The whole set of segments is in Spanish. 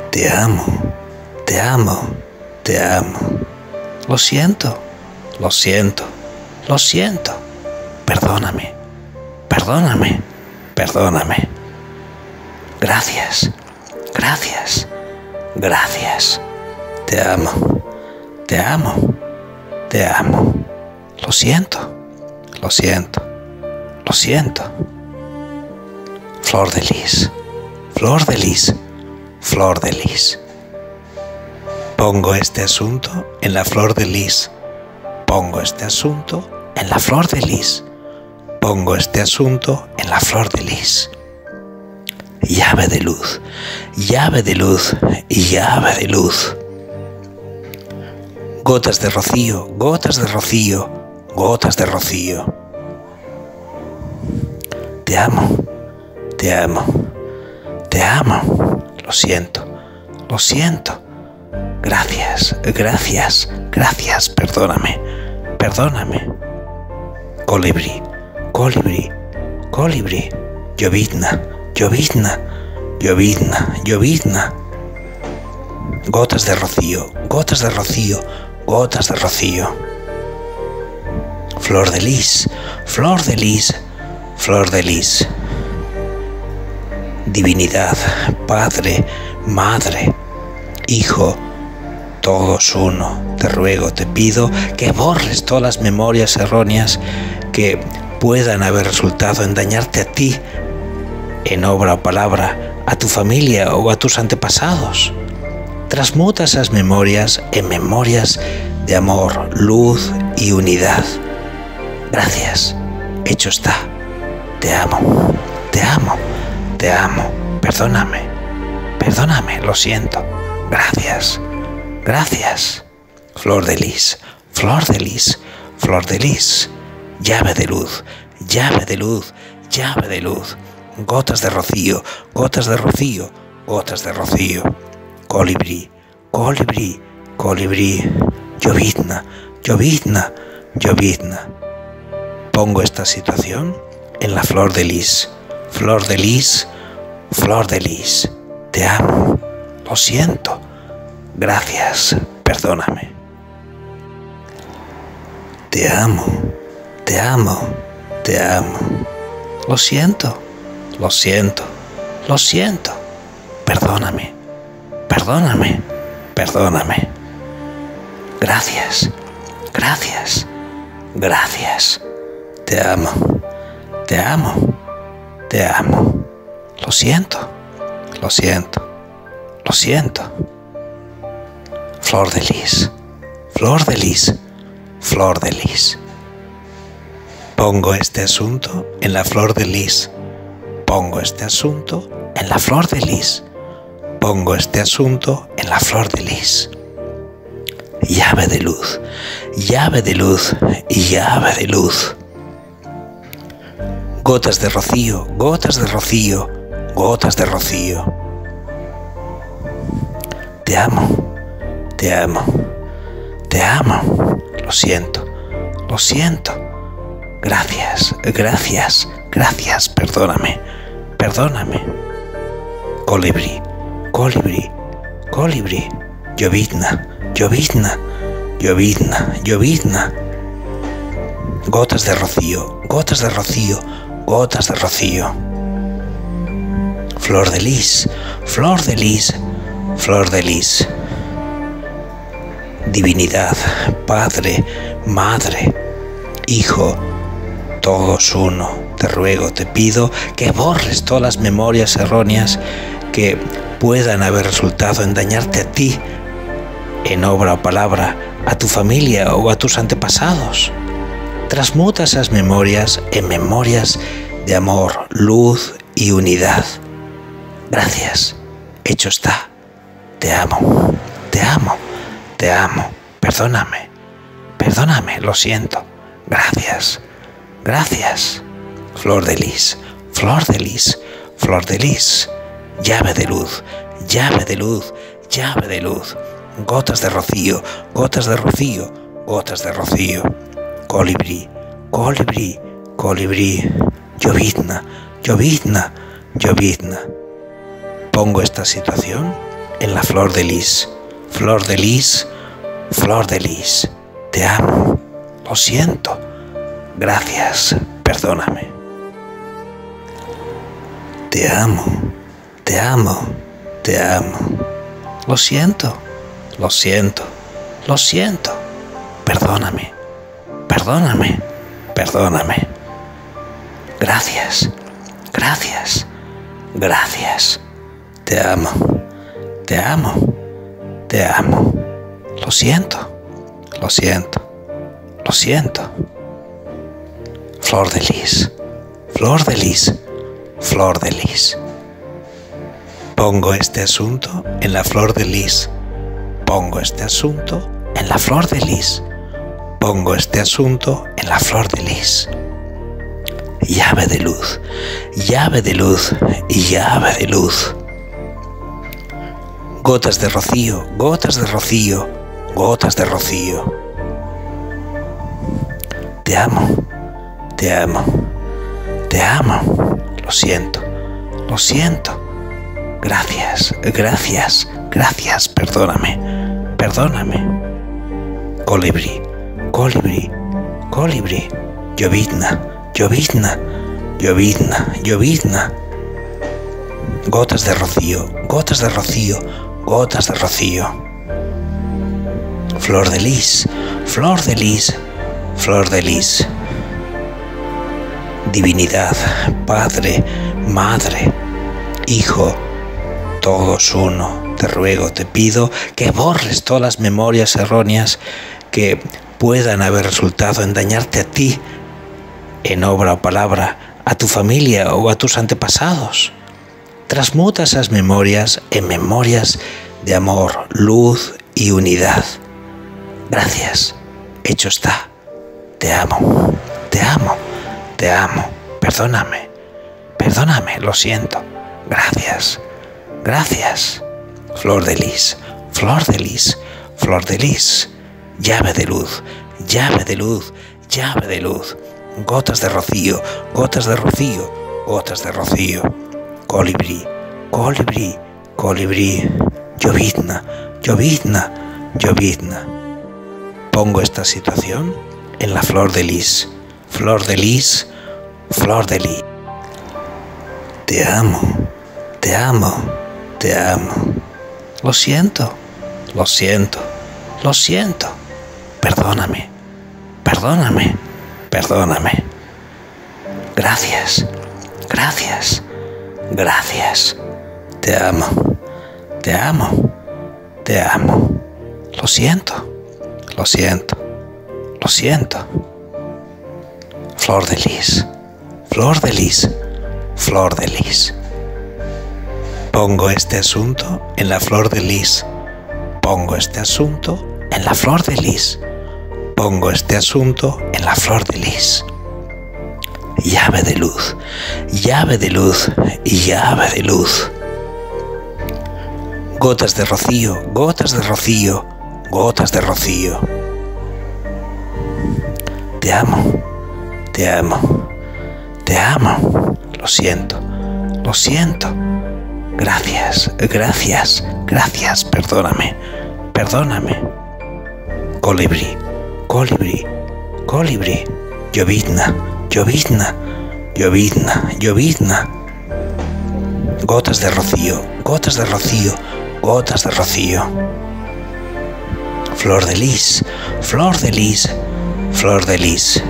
Te amo, te amo, te amo. Lo siento, lo siento, lo siento. Perdóname, perdóname, perdóname. Gracias, gracias, gracias. Te amo, te amo, te amo. Lo siento, lo siento, lo siento. Flor de lis, flor de lis, flor de lis. Pongo este asunto en la flor de lis. Pongo este asunto en la flor de lis. Pongo este asunto en la flor de lis. Llave de luz, llave de luz, llave de luz. Gotas de rocío, gotas de rocío, gotas de rocío. Te amo, te amo, te amo. Lo siento, lo siento. Gracias, gracias, gracias. Perdóname, perdóname. Colibrí, colibrí, colibrí. Llovizna, llovizna, llovizna, llovizna. Gotas de rocío, gotas de rocío, gotas de rocío. Flor de lis, flor de lis, flor de lis. Divinidad, Padre, Madre, Hijo, todos uno. Te ruego, te pido que borres todas las memorias erróneas que puedan haber resultado en dañarte a ti, en obra o palabra, a tu familia o a tus antepasados. Transmuta esas memorias en memorias de amor, luz y unidad. Gracias, hecho está. Te amo, te amo, te amo. Perdóname, perdóname, lo siento. Gracias, gracias. Flor de lis, flor de lis, flor de lis. Llave de luz, llave de luz, llave de luz. Gotas de rocío, gotas de rocío, gotas de rocío. Colibrí, colibrí, colibrí. Llovizna, llovizna, llovizna. Pongo esta situación en la flor de lis. Flor de lis, flor de lis. Te amo, lo siento. Gracias, perdóname. Te amo, te amo, te amo. Lo siento, lo siento, lo siento. Perdóname, perdóname, perdóname. Gracias, gracias, gracias. Te amo, te amo, te amo. Lo siento, lo siento, lo siento. Flor de lis, flor de lis, flor de lis. Pongo este asunto en la flor de lis. Pongo este asunto en la flor de lis. Pongo este asunto en la flor de lis. Llave de luz, llave de luz, llave de luz. Gotas de rocío, gotas de rocío, gotas de rocío. Te amo, te amo, te amo. Lo siento, lo siento. Gracias, gracias, gracias. Perdóname, perdóname. Colibrí, colibrí, colibrí. Llovizna, llovizna, llovizna, llovizna. Gotas de rocío, gotas de rocío, gotas de rocío. Flor de lis, flor de lis, flor de lis. Divinidad, Padre, Madre, Hijo, todos uno. Te ruego, te pido que borres todas las memorias erróneas que puedan haber resultado en dañarte a ti, en obra o palabra, a tu familia o a tus antepasados. Transmuta esas memorias en memorias de amor, luz y unidad. Gracias, hecho está. Te amo, te amo, te amo. Perdóname, perdóname, lo siento. Gracias, gracias. Flor de lis, flor de lis, flor de lis. Llave de luz, llave de luz, llave de luz. Gotas de rocío, gotas de rocío, gotas de rocío. Colibrí, colibrí, colibrí. Llovizna, llovizna, llovizna. Pongo esta situación en la flor de lis. Flor de lis, flor de lis. Te amo, lo siento. Gracias, perdóname. Te amo, te amo, te amo. Lo siento, lo siento, lo siento. Perdóname, perdóname, perdóname. Gracias, gracias, gracias. Te amo, te amo, te amo. Lo siento, lo siento, lo siento. Flor de lis, flor de lis, flor de lis. Pongo este asunto en la flor de lis. Pongo este asunto en la flor de lis. Pongo este asunto en la flor de lis. Llave de luz, llave de luz, llave de luz. Gotas de rocío, gotas de rocío, gotas de rocío. Te amo, te amo, te amo. Lo siento, lo siento. Gracias, gracias, gracias. Perdóname, perdóname. Colibrí, colibrí, colibrí. Llovizna, llovizna, llovizna, llovizna. Gotas de rocío, gotas de rocío, gotas de rocío. Flor de lis, flor de lis, flor de lis. Divinidad, Padre, Madre, Hijo, todos uno. Te ruego, te pido que borres todas las memorias erróneas que puedan haber resultado en dañarte a ti, en obra o palabra, a tu familia o a tus antepasados. Transmuta esas memorias en memorias de amor, luz y unidad. Gracias, hecho está. Te amo, te amo, te amo. Perdóname, perdóname, lo siento. Gracias, gracias. Flor de lis, flor de lis, flor de lis. Llave de luz, llave de luz, llave de luz. Gotas de rocío, gotas de rocío, gotas de rocío. Colibrí, colibrí, colibrí. Llovizna, llovizna, llovizna. Pongo esta situación en la flor de lis. Flor de lis, flor de lis. Te amo, te amo, te amo. Lo siento, lo siento, lo siento. Perdóname, perdóname, perdóname. Gracias, gracias, gracias. Te amo, te amo, te amo. Lo siento, lo siento, lo siento. Flor de lis, flor de lis, flor de lis. Pongo este asunto en la flor de lis. Pongo este asunto en la flor de lis. Pongo este asunto en la flor de lis. Llave de luz, llave de luz, llave de luz. Gotas de rocío, gotas de rocío, gotas de rocío. Te amo, te amo, te amo. Lo siento, lo siento. Gracias, gracias, gracias. Perdóname, perdóname. Colibrí, colibrí, colibrí. Llovizna, llovizna, llovizna, llovizna. Gotas de rocío, gotas de rocío, gotas de rocío. Flor de lis, flor de lis, flor de lis.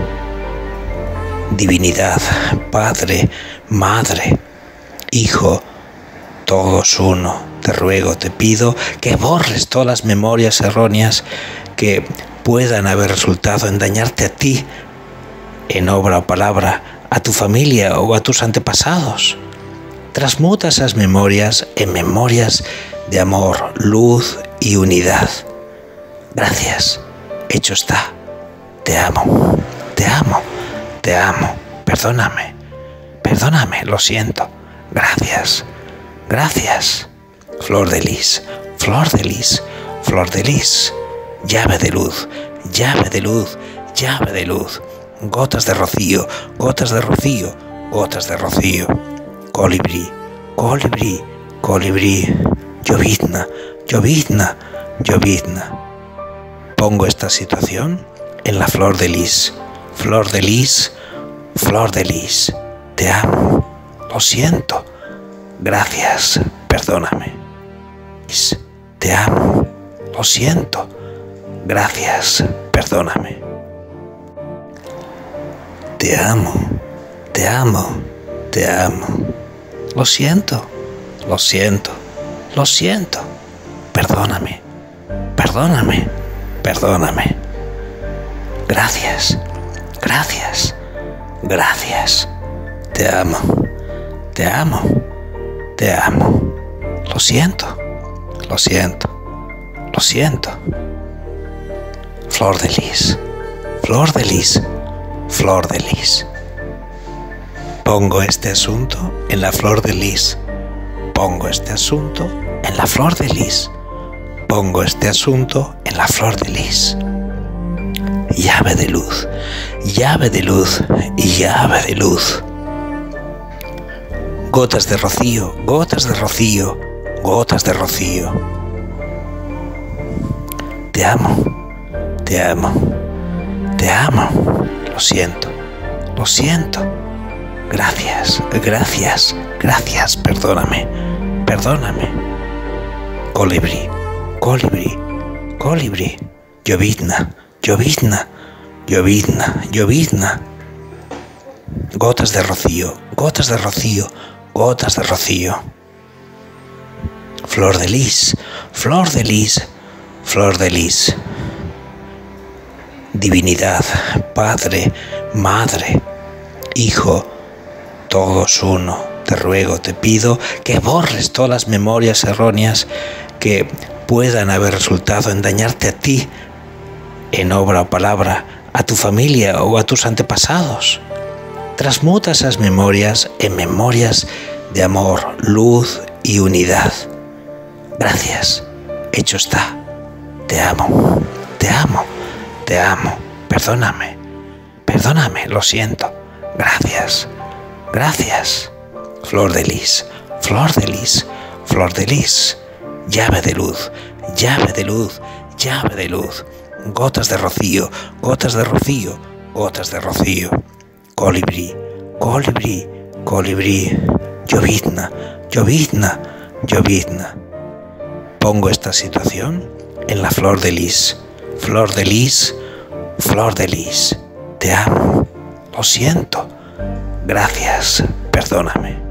Divinidad, Padre, Madre, Hijo, todos uno. Te ruego, te pido que borres todas las memorias erróneas que puedan haber resultado en dañarte a ti, en obra o palabra, a tu familia o a tus antepasados. Transmuta esas memorias en memorias de amor, luz y unidad. Gracias, hecho está. Te amo, te amo, te amo. Perdóname, perdóname, lo siento. Gracias, gracias. Flor de lis, flor de lis, flor de lis. Llave de luz, llave de luz, llave de luz. Gotas de rocío, gotas de rocío, gotas de rocío. Colibrí, colibrí, colibrí. llovizna, llovizna, llovizna. Pongo esta situación en la flor de lis. Flor de lis, flor de lis. Te amo, lo siento. Gracias, perdóname. Te amo, lo siento. Gracias, perdóname. Te amo, te amo, te amo. Lo siento, lo siento, lo siento. Perdóname, perdóname, perdóname. Gracias, gracias, gracias. Te amo, te amo, te amo. Lo siento, lo siento, lo siento. Flor de lis, flor de lis, flor de lis. Pongo este asunto en la flor de lis. Pongo este asunto en la flor de lis. Pongo este asunto en la flor de lis. Llave de luz, llave de luz, llave de luz. Gotas de rocío, gotas de rocío, gotas de rocío. Te amo, te amo, te amo. Lo siento, lo siento. Gracias, gracias, gracias. Perdóname, perdóname. Colibrí, colibrí, colibrí. Llovizna, llovizna, llovizna, llovizna. Gotas de rocío, gotas de rocío, gotas de rocío. Flor de lis, flor de lis, flor de lis. Divinidad, Padre, Madre, Hijo, todos uno. Te ruego, te pido que borres todas las memorias erróneas que puedan haber resultado en dañarte a ti, en obra o palabra, a tu familia o a tus antepasados. Transmuta esas memorias en memorias de amor, luz y unidad. Gracias, hecho está. Te amo, te amo, te amo. Perdóname, perdóname, lo siento. Gracias, gracias. Flor de lis, flor de lis, flor de lis. Llave de luz, llave de luz, llave de luz. Gotas de rocío, gotas de rocío, gotas de rocío. Colibrí, colibrí, colibrí. Llovizna, llovizna, llovizna. Pongo esta situación en la flor de lis. Flor de lis, flor de lis. Te amo, lo siento. Gracias, perdóname.